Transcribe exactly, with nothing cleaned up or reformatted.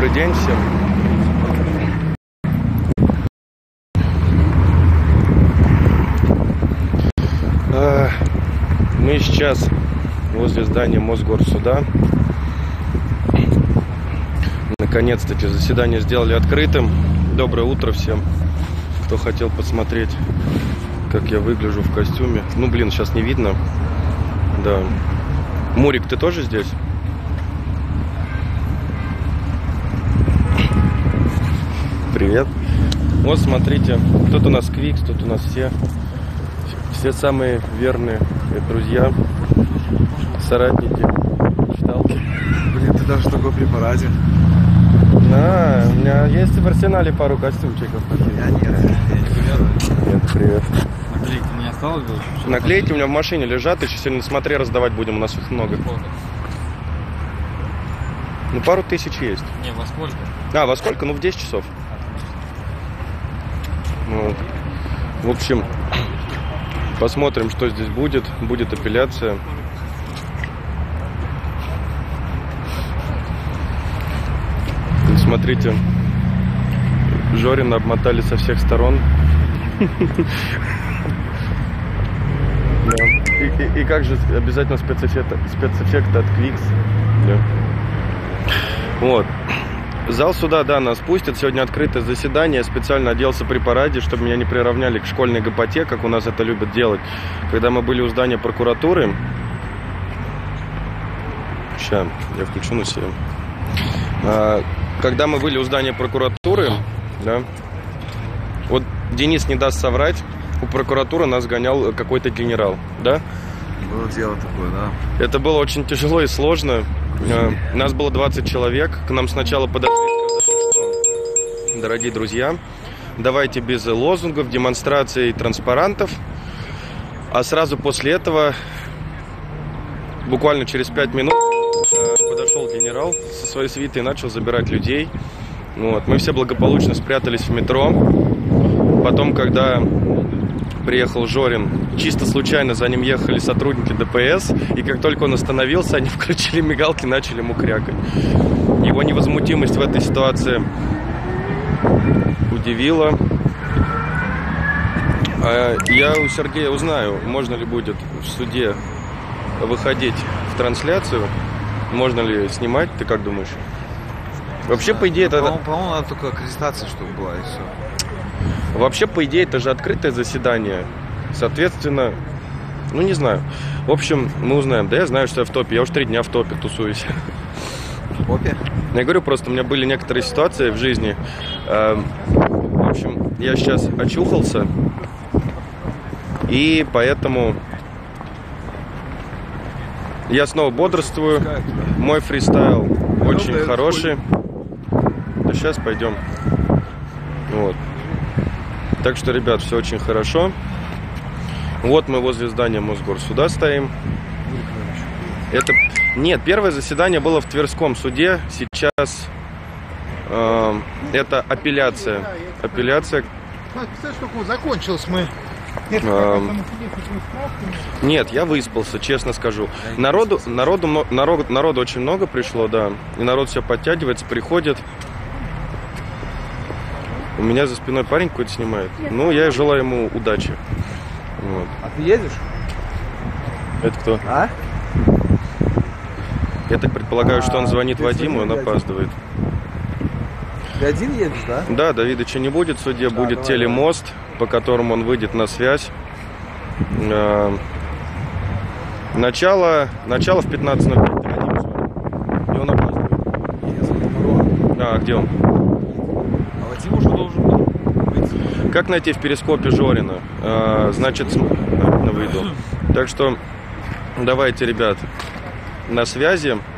Добрый день всем. Мы сейчас возле здания Мосгорсуда. Наконец-таки заседание сделали открытым. Доброе утро всем, кто хотел посмотреть, как я выгляжу в костюме. Ну, блин, сейчас не видно. Да. Мурик, ты тоже здесь? Привет. Вот, смотрите, тут у нас Квикс, тут у нас все, все самые верные друзья, соратники, читалки. Блин, ты даже такой при параде. Да, у меня есть в арсенале пару костюмчиков. Я нет, я не привязан. Нет, привет. Наклейки у меня осталось? Наклейки у меня в машине лежат, еще сегодня на смотре раздавать будем, у нас их много. Ну, пару тысяч есть. Не, во сколько? А, во сколько? Ну, в десять часов. Вот. В общем, посмотрим, что здесь будет. Будет апелляция. И смотрите, Жорина обмотали со всех сторон. И как же обязательно спецэффекты от Квикс. Вот. Зал суда, да, нас пустят. Сегодня открытое заседание. Я специально оделся при параде, чтобы меня не приравняли к школьной гопоте, как у нас это любят делать. Когда мы были у здания прокуратуры... Сейчас, я включу на себе. А, когда мы были у здания прокуратуры, да, вот Денис не даст соврать, у прокуратуры нас гонял какой-то генерал, да? Было дело такое, да. Это было очень тяжело и сложно. Нас было двадцать человек. К нам сначала подошли и сказали, что, дорогие друзья, давайте без лозунгов, демонстраций и транспарантов. А сразу после этого, буквально через пять минут, подошел генерал со своей свитой и начал забирать людей. Вот. Мы все благополучно спрятались в метро. Потом, когда приехал Жорин, чисто случайно за ним ехали сотрудники ДПС, и как только он остановился, они включили мигалки, начали ему крякать. Его невозмутимость в этой ситуации удивила. Я у Сергея узнаю, можно ли будет в суде выходить в трансляцию, можно ли снимать, ты как думаешь? Вообще, по идее, это... По-моему, надо только аккредитация, чтобы была, и все. Вообще, по идее, это же открытое заседание. Соответственно, ну не знаю. В общем, мы узнаем. Да я знаю, что я в топе. Я уже три дня в топе тусуюсь. В топе? Я говорю, просто у меня были некоторые ситуации в жизни. В общем, я сейчас очухался. И поэтому я снова бодрствую. Мой фристайл очень хороший. Да сейчас пойдем. Вот. Так что, ребят, все очень хорошо. Вот мы возле здания Мосгорсуда стоим. Это... Нет, первое заседание было в Тверском суде. Сейчас э, это апелляция. Апелляция. Закончилось мы. Э, нет, я выспался, честно скажу. Народу, народу, народ, народу очень много пришло, да. И народ все подтягивается, приходит. У меня за спиной парень какой-то снимает. Ну, я желаю ему удачи. Вот. А ты едешь? Это кто? А? Я так предполагаю, что он А, звонит Вадиму, и он один? опаздывает. Ты один едешь, да? Да, Давидыча не будет в суде, А, будет давай, телемост, давай. По которому он выйдет на связь. Начало, начало в пятнадцать ноль пять. И он опаздывает. А, где он? Вадим уже должен быть. Как найти в перископе Жорина? А, значит, на выйду. Так что давайте, ребят, на связи.